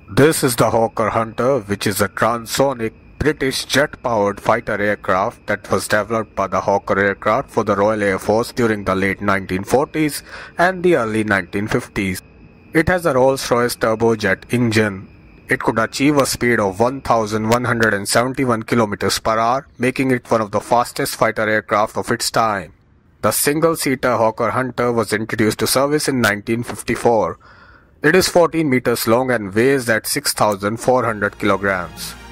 This is the Hawker Hunter, which is a transonic British jet-powered fighter aircraft that was developed by the Hawker Aircraft for the Royal Air Force during the late 1940s and the early 1950s. It has a Rolls-Royce turbojet engine. It could achieve a speed of 1,171 km per hour, making it one of the fastest fighter aircraft of its time. The single-seater Hawker Hunter was introduced to service in 1954. It is 14 meters long and weighs at 6,400 kilograms.